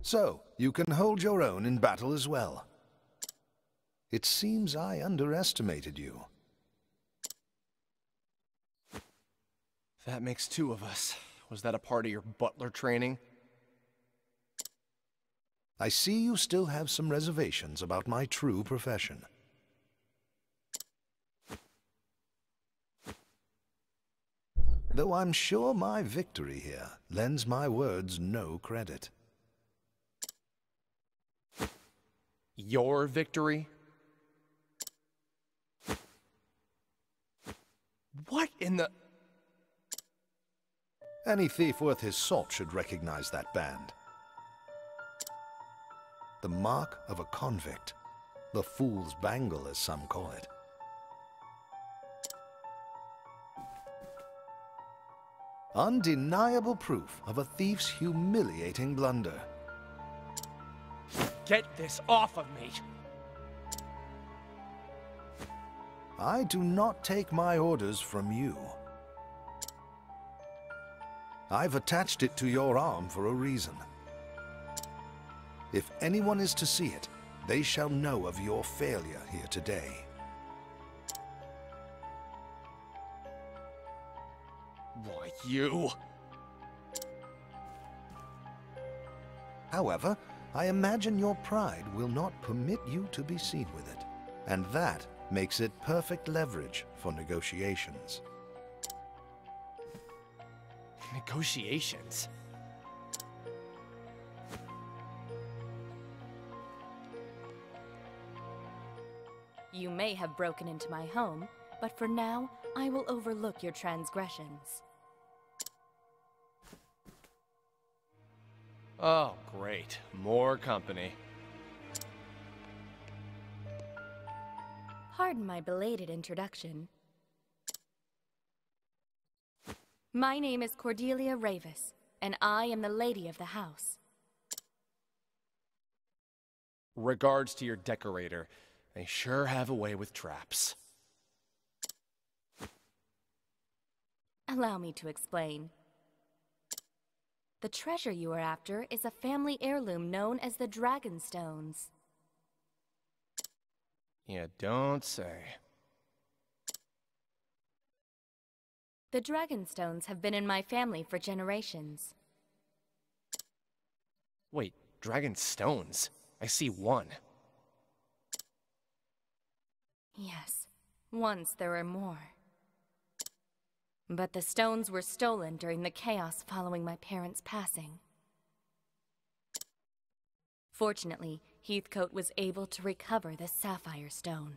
So, you can hold your own in battle as well. It seems I underestimated you. That makes two of us. Was that a part of your butler training? I see you still have some reservations about my true profession. Though I'm sure my victory here lends my words no credit. Your victory? What in the... Any thief worth his salt should recognize that band. The mark of a convict. The fool's bangle, as some call it. Undeniable proof of a thief's humiliating blunder. Get this off of me! I do not take my orders from you. I've attached it to your arm for a reason. If anyone is to see it, they shall know of your failure here today. Why, you... However, I imagine your pride will not permit you to be seen with it, and that makes it perfect leverage for negotiations. Negotiations? You may have broken into my home, but for now, I will overlook your transgressions. Oh, great. More company. Pardon my belated introduction. My name is Cordelia Ravis, and I am the lady of the house. Regards to your decorator. They sure have a way with traps. Allow me to explain. The treasure you are after is a family heirloom known as the Dragonstones. You don't say. The Dragonstones have been in my family for generations. Wait, dragon stones? I see one. Yes, once there were more. But the stones were stolen during the chaos following my parents' passing. Fortunately, Heathcote was able to recover the Sapphire Stone.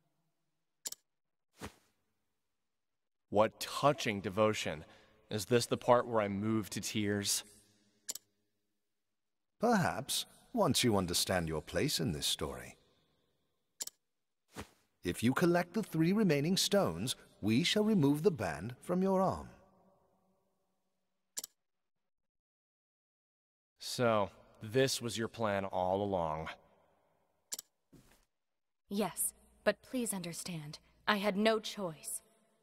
What touching devotion. Is this the part where I move to tears? Perhaps, once you understand your place in this story. If you collect the 3 remaining stones, we shall remove the band from your arm. So, this was your plan all along. Yes, but please understand, I had no choice.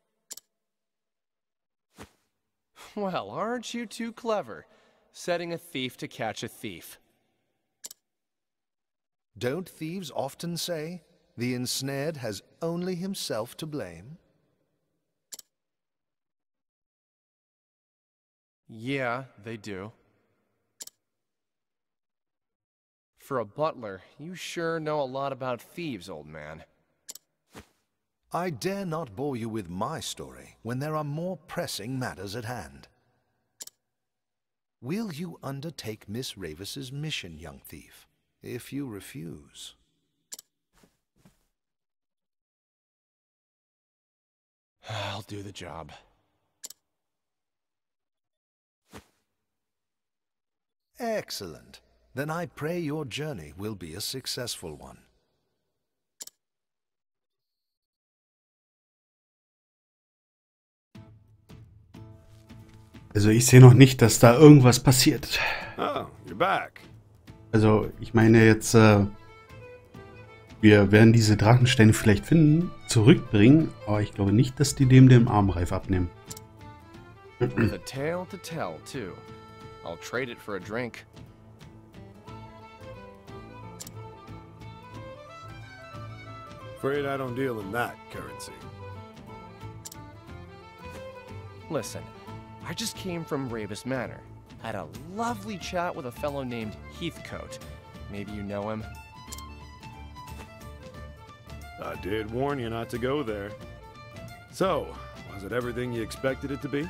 Well, aren't you too clever? Setting a thief to catch a thief. Don't thieves often say, the ensnared has only himself to blame? Yeah, they do. For a butler, you sure know a lot about thieves, old man. I dare not bore you with my story when there are more pressing matters at hand. Will you undertake Miss Ravis's mission, young thief? If you refuse... I'll do the job. Excellent. Then I pray your journey will be a successful one. Also ich sehe noch nicht, dass da irgendwas passiert. Oh, you're back. Also ich meine jetzt, wir werden diese Drachensteine vielleicht finden, zurückbringen, aber ich glaube nicht, dass die dem den Armreif abnehmen. With a tale to tell, too. I'll trade it for a drink. Afraid I don't deal in that currency. Listen, I just came from Ravus Manor. Had a lovely chat with a fellow named Heathcote. Maybe you know him? I did warn you not to go there. So, was it everything you expected it to be?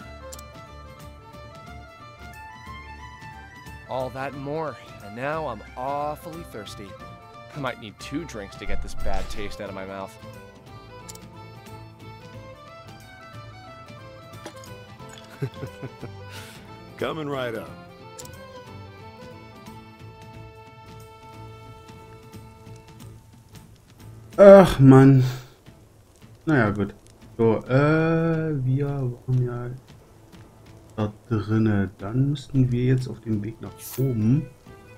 All that and more, and now I'm awfully thirsty. I might need 2 drinks to get this bad taste out of my mouth. Coming right up. Ach, Mann. Naja, gut. So, wir waren ja da drinne. Dann müssten wir jetzt auf dem Weg nach oben.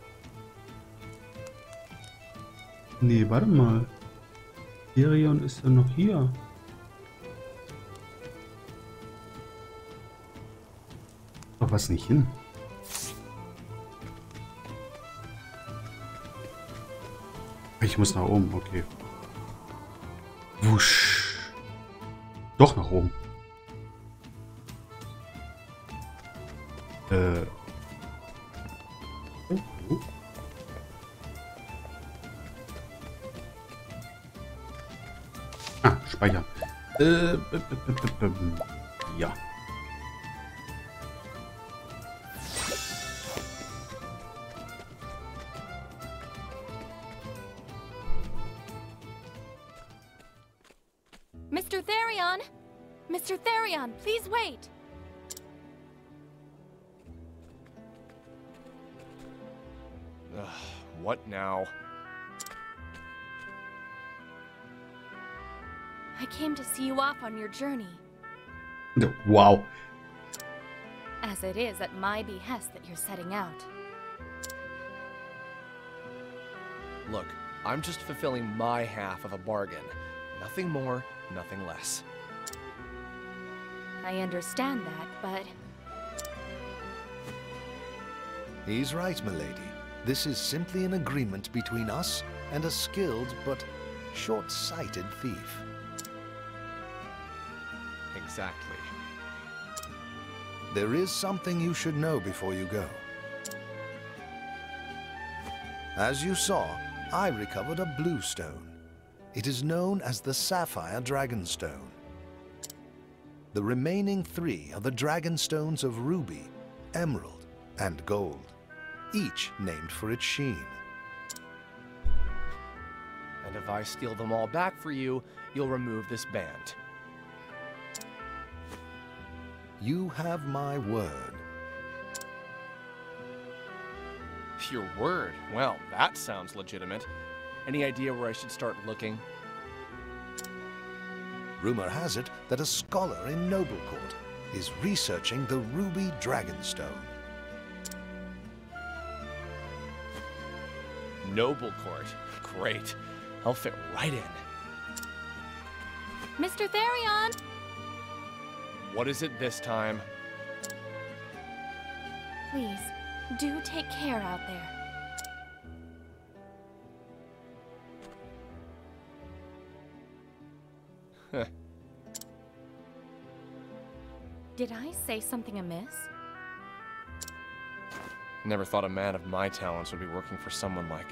Nee, warte mal. Therion ist ja noch hier. Doch was nicht hin. Ich muss nach oben, okay. Wusch. Doch nach oben. Oh. Ah, speichern. Ja. Mr. Therion! Mr. Therion, please wait! Ugh, what now? I came to see you off on your journey, Wow. as it is at my behest that you're setting out. Look, I'm just fulfilling my half of a bargain. Nothing more, nothing less. I understand that, but He's right, milady. This is simply an agreement between us and a skilled but short-sighted thief. Exactly. There is something you should know before you go. As you saw, I recovered a blue stone. It is known as the Sapphire Dragonstone. The remaining 3 are the Dragonstones of Ruby, Emerald, and Gold, each named for its sheen. And if I steal them all back for you, you'll remove this band. You have my word. Your word? Well, that sounds legitimate. Any idea where I should start looking? Rumor has it that a scholar in Noblecourt is researching the Ruby Dragonstone. Noblecourt. Great. I'll fit right in. Mr. Therion! What is it this time? Please, do take care out there. Did I say something amiss? Never thought a man of my talents would be working for someone like...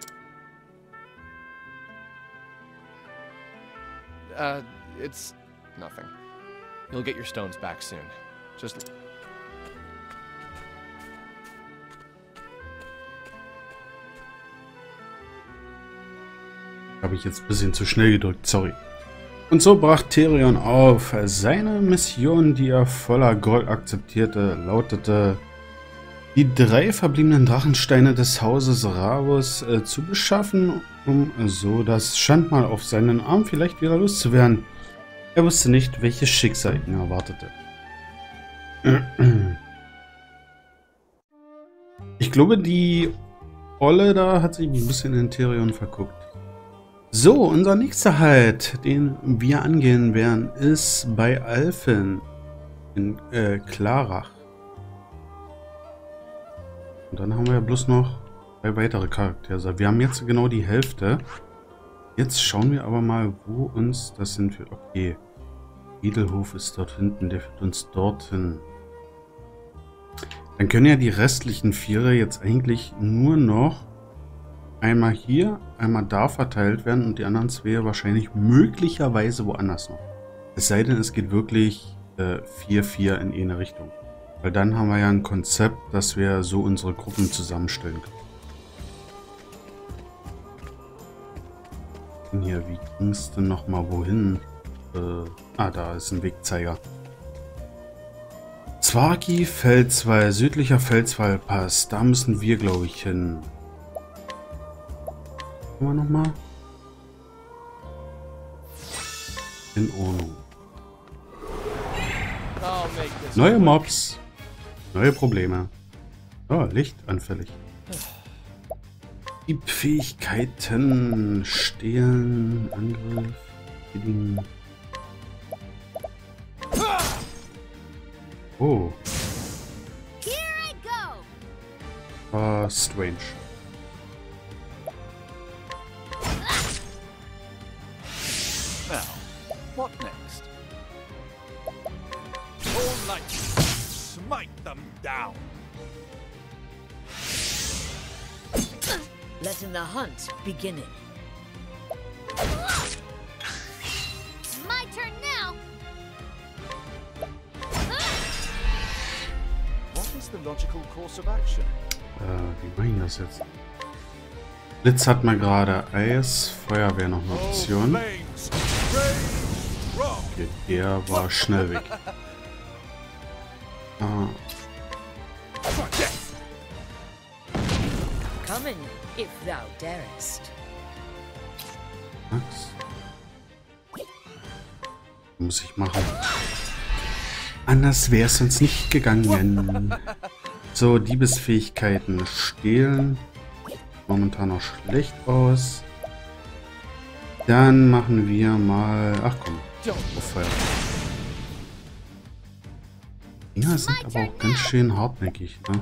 it's nothing. You'll get your stones back soon. Just... Habe ich jetzt ein bisschen zu schnell gedrückt, sorry. Und so brach Therion auf. Seine Mission, die er voller Groll akzeptierte, lautete, die 3 verbliebenen Drachensteine des Hauses Ravus zu beschaffen, um so das Schandmal auf seinen Arm vielleicht wieder loszuwerden. Er wusste nicht, welches Schicksal ihn erwartete. Ich glaube, die Olle da hat sich ein bisschen in Therion verguckt. So, unser nächster Halt, den wir angehen werden, ist bei Alphen in Klarach. Und dann haben wir ja bloß noch 2 weitere Charaktere. Wir haben jetzt genau die Hälfte. Jetzt schauen wir aber mal, wo uns das hinführt. Okay, Edelhof ist dort hinten, der führt uns dorthin. Dann können ja die restlichen Vierer jetzt eigentlich nur noch einmal hier, einmal da verteilt werden und die anderen zwei wahrscheinlich möglicherweise woanders noch. Es sei denn, es geht wirklich 4-4 in eine Richtung. Weil dann haben wir ja ein Konzept, dass wir so unsere Gruppen zusammenstellen können. Hier, wie ging es denn nochmal wohin? Da ist ein Wegzeiger. Zwarki, Felswall, südlicher Felswallpass. Da müssen wir, glaube ich, hin. Gucken wir nochmal. In Ordnung. Neue Mobs. Neue Probleme. Oh, lichtanfällig. Die Fähigkeiten. Stehlen, Angriff, Healing. Oh. Strange. Now, what next? All light, smite them down. Letting the hunt beginning. My turn now! What is the logical course of action? Wie mache ich das jetzt? Blitz hat mal gerade Eis. Feuer wäre noch eine Option. Okay, der war schnell weg. Come in, if thou darest. Max. Muss ich machen. Anders wäre es sonst nicht gegangen. So, Diebesfähigkeiten. Stehlen. Momentan noch schlecht aus. Dann machen wir mal... Ach komm. Feuer. Dinger sind aber auch ganz schön hartnäckig, ne?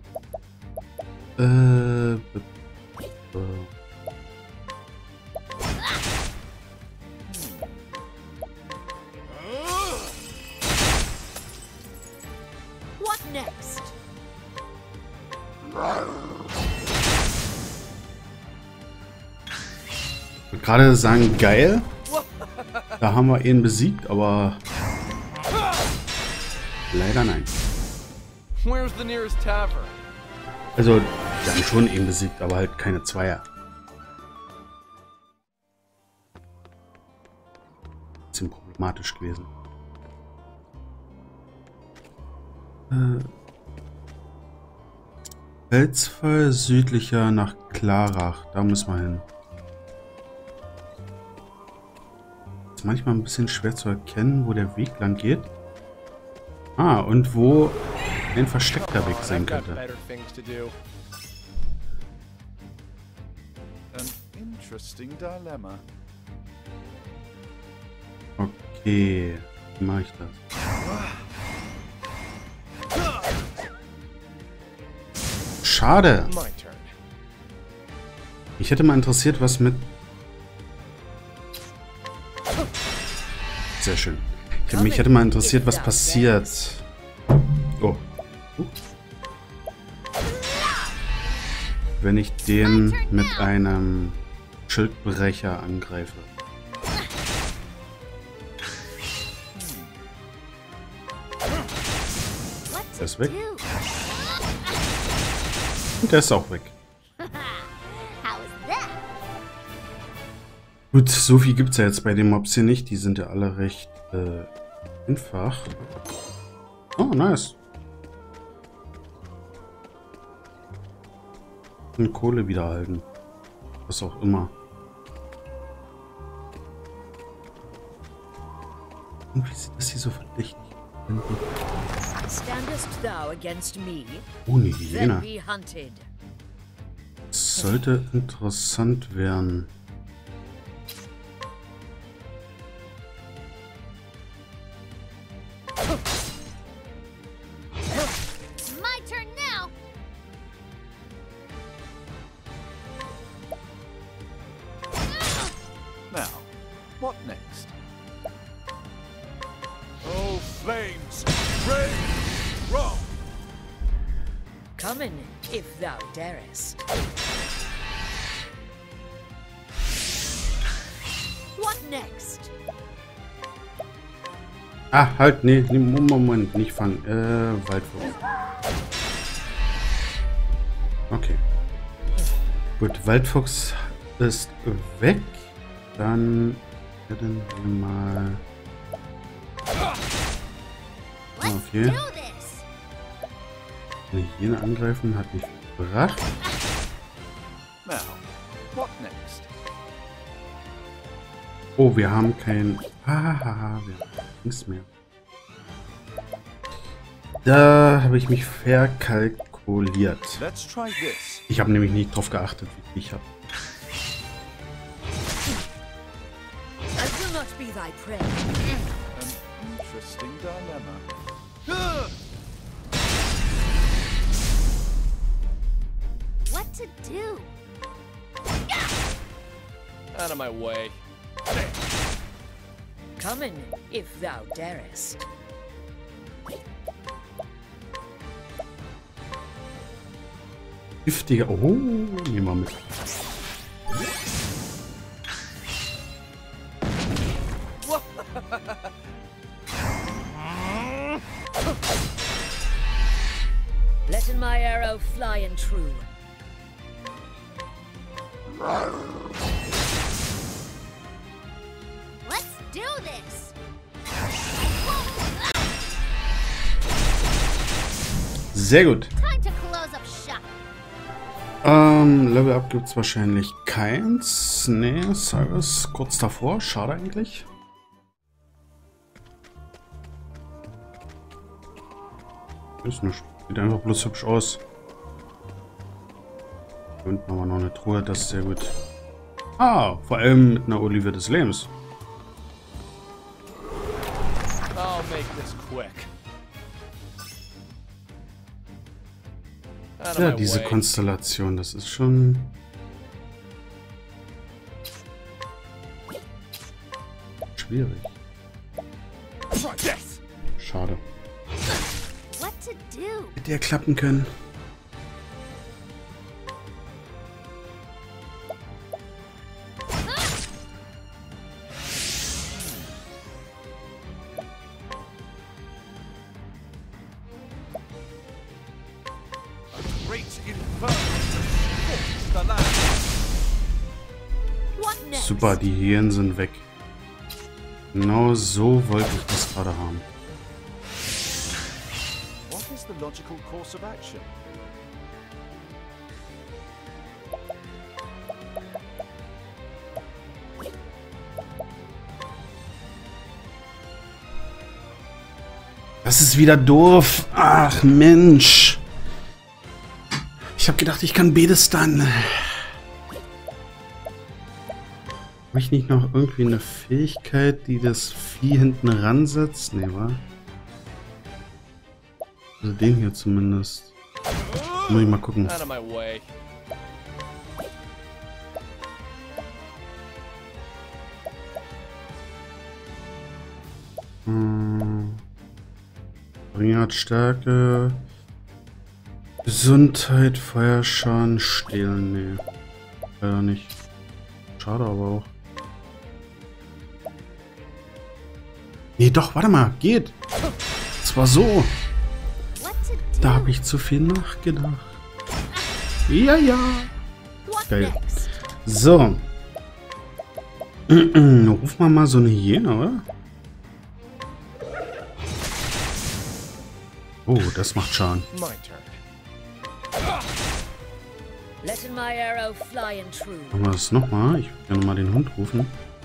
What next? Ich würde gerade sagen, geil. Da haben wir ihn besiegt, aber leider nein. Where's the nearest tavern? Also, wir haben schon ihn besiegt, aber halt keine Zweier. Bisschen problematisch gewesen. Felsfall südlicher nach Klarach. Da müssen wir hin. Ist manchmal ein bisschen schwer zu erkennen, wo der Weg lang geht. Ah, und wo ein versteckter Weg sein könnte. An interesting dilemma. Okay, wie mache ich das? Schade. Ich hätte mal interessiert, was mit... Sehr schön. Mich hätte mal interessiert, was passiert. Oh. Wenn ich den mit einem Schildbrecher angreife. Der ist weg. Und der ist auch weg. Gut, so viel gibt es ja jetzt bei den Mobs hier nicht. Die sind ja alle recht einfach. Oh, nice. Und Kohle wiederhalten. Was auch immer. Irgendwie sieht das hier so verdächtig aus. Standest thou against me? Ohne Then Hyäne. be hunted. Sollte interessant werden. My turn now! Come in, if thou darest. What next? Ah, halt, nee, Moment, nicht fangen. Waldfuchs. Okay. Gut, Waldfuchs ist weg. Dann werden wir mal... Okay. Hyäne angreifen hat nicht gebracht. Now, what next? Oh, wir haben kein... Hahaha, wir haben nichts mehr. Da habe ich mich verkalkuliert. Let's try this. Ich habe nämlich nicht drauf geachtet, wie ich habe. I will not be thy prey. An interesting dilemma. What to do? Out of my way. Come in, if thou darest. Giftiger... Oh, nehmen wir mit. Let in my arrow fly and true. Let's do this! Sehr gut. Time to close up shop. Level Up gibt es wahrscheinlich keins. Nee, Cyrus kurz davor. Schade eigentlich. Ist nicht. Sieht einfach bloß hübsch aus. Hier unten haben wir noch eine Truhe, das ist sehr gut. Ah, vor allem mit einer Olive des Lebens. I'll make this quick. Out of Ja, my diese way. Konstellation, das ist schon... schwierig. Try this. Schade. What to do? Hätte ja klappen können. Great inferno. Scorch the land. What next? Super, die Hyänen sind weg. Genau so wollte ich das gerade haben. What is the logical course of action? Das ist wieder doof. Ach Mensch. Ich habe gedacht, ich kann Bedestan. Habe ich nicht noch irgendwie eine Fähigkeit, die das Vieh hinten ransetzt? Nee, wa? Also den hier zumindest. Muss ich mal gucken. Out of my way. Bringer hat Stärke. Gesundheit, Feuerschaden, Stehlen. Nee. Leider nicht. Schade aber auch. Nee, doch, warte mal. Geht. Es war so. What to do? Da habe ich zu viel nachgedacht. Ja, ja. What Geil. next? So. Ruf mal so eine Hyäne, oder? Oh, das macht Schaden. My turn. Let in my arrow fly and true. Machen wir das nochmal. Ich würde gerne mal den Hund rufen.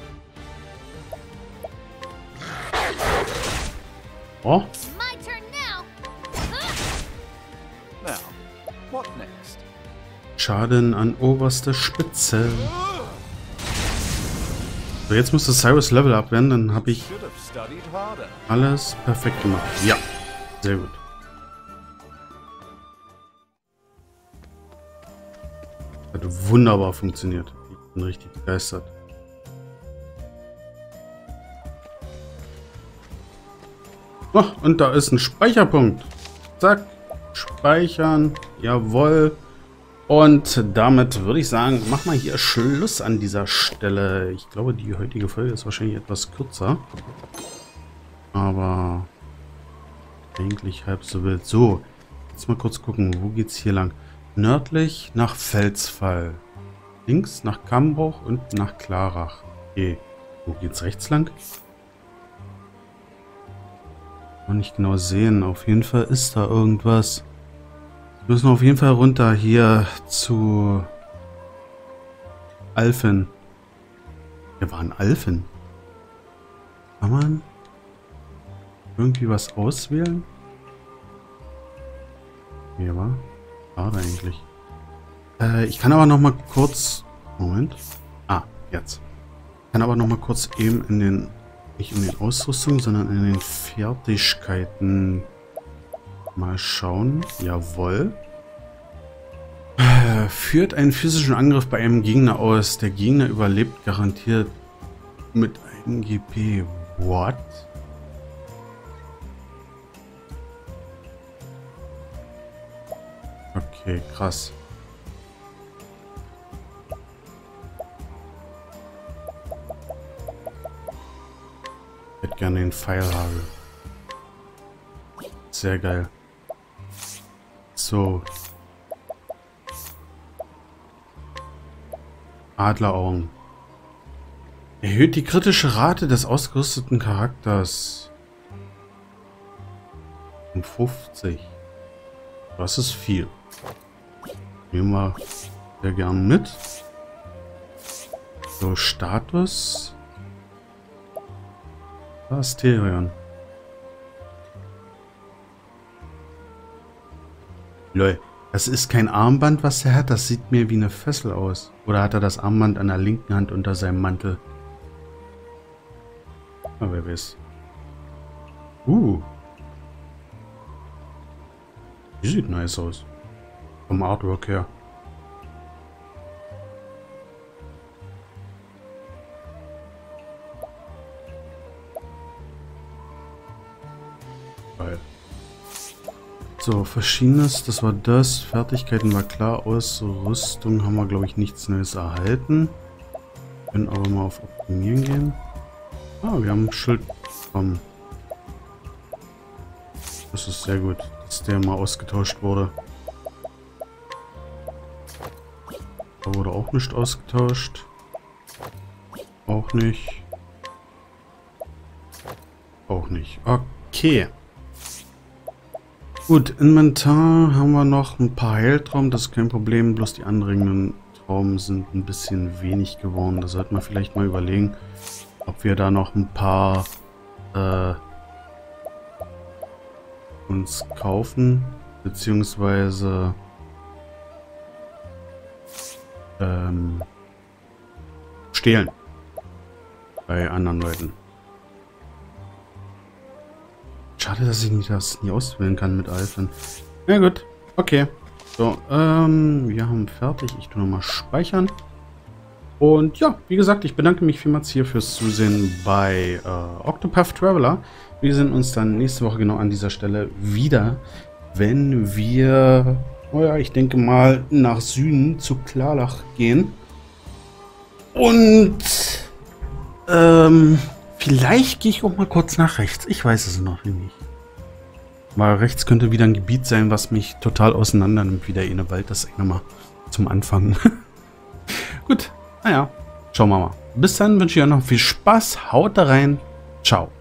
Oh, My turn now. Now, what next? Schaden an oberster Spitze. So, jetzt muss das Cyrus Level up werden, dann habe ich Should have studied harder. alles perfekt gemacht. Ja, sehr gut. Hat wunderbar funktioniert. Ich bin richtig begeistert. Oh, und da ist ein Speicherpunkt. Zack. Speichern. Jawohl. Und damit würde ich sagen, mach mal hier Schluss an dieser Stelle. Ich glaube, die heutige Folge ist wahrscheinlich etwas kürzer. Aber eigentlich halb so wild. So, jetzt mal kurz gucken, wo geht's hier lang? Nördlich nach Felsfall. Links nach Kammbruch und nach Klarach. Okay, wo geht's rechts lang? Kann nicht genau sehen. Auf jeden Fall ist da irgendwas. Wir müssen auf jeden Fall runter hier zu Alphen. Wir waren Alphen. Kann man irgendwie was auswählen? Hier war. Schade eigentlich. Ich kann aber noch mal kurz... Moment. Ah, jetzt. Ich kann aber noch mal kurz eben in den... Nicht in den Ausrüstungen, sondern in den Fertigkeiten mal schauen. Jawohl. Führt einen physischen Angriff bei einem Gegner aus. Der Gegner überlebt garantiert mit einem GP. What? Okay, krass. Ich hätte gerne den Pfeilhagel. Sehr geil. So. Adleraugen. Erhöht die kritische Rate des ausgerüsteten Charakters. Um 50. Das ist viel. Nehmen wir sehr gern mit. So, Status. Asterion. Lol. Das ist kein Armband, was er hat. Das sieht mir wie eine Fessel aus. Oder hat er das Armband an der linken Hand unter seinem Mantel? Na, wer weiß. Die sieht nice aus. Vom Artwork her. Geil. So, Verschiedenes, das war das. Fertigkeiten war klar. Ausrüstung haben wir, glaube ich, nichts Neues erhalten. Können aber mal auf Optimieren gehen. Ah, wir haben ein Schild bekommen. Das ist sehr gut, dass der mal ausgetauscht wurde. Da wurde auch nicht ausgetauscht. Auch nicht. Auch nicht. Okay. Gut, Inventar haben wir noch ein paar Heiltrauben, das ist kein Problem, bloß die anregenden Trauben sind ein bisschen wenig geworden. Da sollten wir vielleicht mal überlegen, ob wir da noch ein paar uns kaufen, beziehungsweise stehlen bei anderen Leuten. Schade, dass ich das nie auswählen kann mit Alphen. Ja gut, okay. So, wir haben fertig. Ich tue nochmal speichern. Und ja, wie gesagt, ich bedanke mich vielmals hier fürs Zusehen bei Octopath Traveler. Wir sehen uns dann nächste Woche genau an dieser Stelle wieder, wenn wir, oh ja, ich denke mal, nach Süden zu Klarach gehen. Und vielleicht gehe ich auch mal kurz nach rechts. Ich weiß es noch nicht. Weil rechts könnte wieder ein Gebiet sein, was mich total auseinander nimmt. Wie der Wald, das nochmal zum Anfang. Gut, naja, schauen wir mal. Bis dann wünsche ich euch noch viel Spaß. Haut da rein. Ciao.